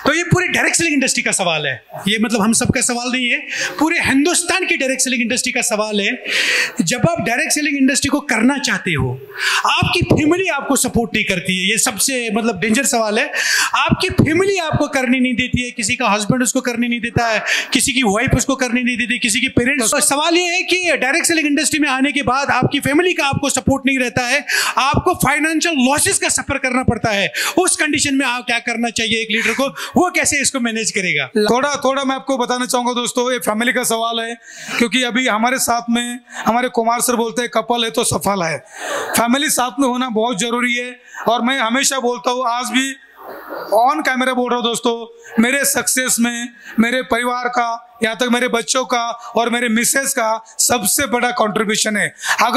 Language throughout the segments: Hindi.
तो ये पूरी डायरेक्ट सेलिंग इंडस्ट्री का सवाल है, ये मतलब हम सबका सवाल नहीं है, पूरे हिंदुस्तान की डायरेक्ट सेलिंग इंडस्ट्री का सवाल है। जब आप डायरेक्ट सेलिंग इंडस्ट्री को करना चाहते हो, आपकी फैमिली आपको सपोर्ट नहीं करती है, ये सबसे मतलब डेंजर सवाल है। आपकी फैमिली आपको करने नहीं देती है, किसी का हस्बैंड उसको करने नहीं देता है, किसी की वाइफ उसको करने नहीं देती, किसी की पेरेंट्स। तो सवाल ये है कि डायरेक्ट सेलिंग इंडस्ट्री में आने के बाद आपकी फैमिली का आपको सपोर्ट नहीं रहता है, आपको फाइनेंशियल लॉसेस का सफर करना पड़ता है। उस कंडीशन में आप क्या करना चाहिए एक लीडर को, वो कैसे इसको मैनेज करेगा? थोड़ा मैं आपको बताना चाहूंगा दोस्तों, ये फैमिली का सवाल है, क्योंकि अभी हमारे साथ में हमारे कुमार सर बोलते हैं कपल है तो सफल है। फैमिली साथ में होना बहुत जरूरी है, और मैं हमेशा बोलता हूँ, आज भी ऑन कैमरा बोल रहा हूँ दोस्तों, मेरे सक्सेस में मेरे परिवार का, यहाँ तक मेरे बच्चों का और मेरे मिसेस का सबसे बड़ा कंट्रीब्यूशन है।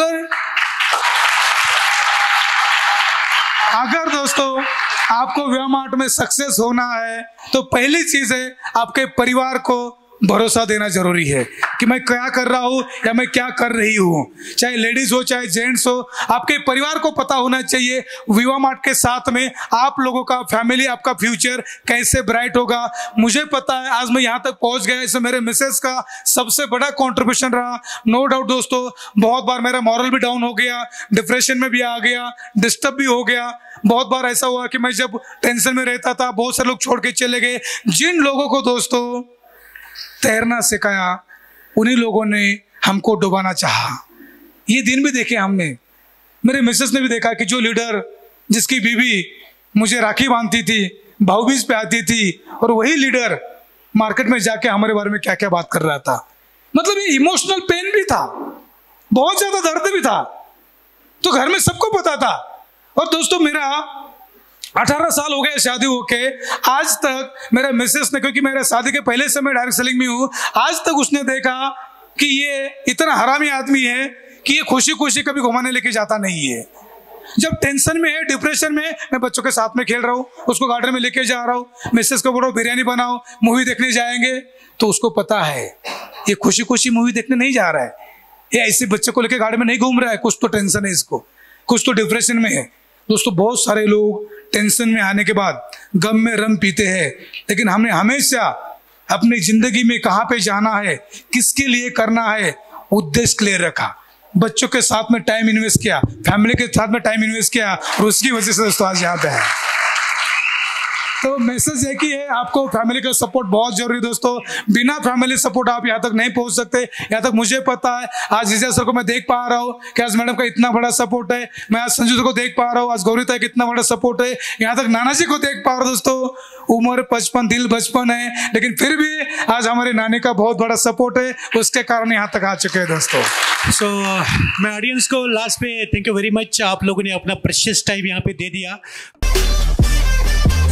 अगर दोस्तों आपको व्यामार्ट में सक्सेस होना है तो पहली चीज है आपके परिवार को भरोसा देना जरूरी है कि मैं क्या कर रहा हूं या मैं क्या कर रही हूं। चाहे लेडीज हो चाहे जेंट्स हो, आपके परिवार को पता होना चाहिए व्यामार्ट के साथ में आप लोगों का फैमिली, आपका फ्यूचर कैसे ब्राइट होगा। मुझे पता है आज मैं यहां तक पहुंच गया, इसमें मेरे मिसेस का सबसे बड़ा कंट्रीब्यूशन रहा। नो डाउट दोस्तों, बहुत बार मेरा मॉरल भी डाउन हो गया, डिप्रेशन में भी आ गया, डिस्टर्ब भी हो गया। बहुत बार ऐसा हुआ कि मैं जब टेंशन में रहता था, बहुत सारे लोग छोड़ के चले गए। जिन लोगों को दोस्तों तैरना सिखाया, उन्हीं लोगों ने हमको डुबाना चाहा। ये दिन भी देखे हमने, मेरे मिसेस ने भी देखा कि जो लीडर जिसकी बीवी मुझे राखी बांधती थी, भाऊबीज पे आती थी, और वही लीडर मार्केट में जाके हमारे बारे में क्या क्या बात कर रहा था। मतलब ये इमोशनल पेन भी था, बहुत ज्यादा दर्द भी था, तो घर में सबको पता था। और दोस्तों मेरा 18 साल हो गए शादी होके, आज तक मेरा मिसेस ने, क्योंकि मेरे शादी के पहले से मैं डायरेक्ट सेलिंग में हूँ, आज तक उसने देखा कि ये इतना हरामी आदमी है कि ये खुशी खुशी कभी घुमाने लेके जाता नहीं है। जब टेंशन में है, डिप्रेशन में, मैं बच्चों के साथ में खेल रहा हूँ, उसको गार्डन में लेके जा रहा हूँ, मिसेस को बोल रहा हूँ बिरयानी बनाओ, मूवी देखने जाएंगे, तो उसको पता है ये खुशी खुशी मूवी देखने नहीं जा रहा है, ये ऐसे बच्चे को लेके गार्डन में नहीं घूम रहा है, कुछ तो टेंशन है इसको, कुछ तो डिप्रेशन में है। दोस्तों बहुत सारे लोग टेंशन में आने के बाद गम में रम पीते हैं, लेकिन हमने हमेशा अपनी जिंदगी में कहाँ पे जाना है, किसके लिए करना है, उद्देश्य क्लियर रखा, बच्चों के साथ में टाइम इन्वेस्ट किया, फैमिली के साथ में टाइम इन्वेस्ट किया, और उसकी वजह से दोस्तों आज यहाँ पे है। तो मैसेज एक ही है, आपको फैमिली का सपोर्ट बहुत जरूरी है दोस्तों। बिना फैमिली सपोर्ट आप यहाँ तक नहीं पहुँच सकते। यहाँ तक मुझे पता है, आज विजय सर को मैं देख पा रहा हूँ कि आज मैडम का इतना बड़ा सपोर्ट है, मैं आज संजू सर को देख पा रहा हूँ, आज गौरी का कितना बड़ा सपोर्ट है, यहाँ तक नाना जी को देख पा रहा हूँ दोस्तों। उम्र 55, दिल बचपन है, लेकिन फिर भी आज हमारे नानी का बहुत बड़ा सपोर्ट है, उसके कारण यहाँ तक आ चुके हैं दोस्तों। सो मैं ऑडियंस को लास्ट पे थैंक यू वेरी मच, आप लोगों ने अपना प्रेशियस टाइम यहाँ पे दे दिया।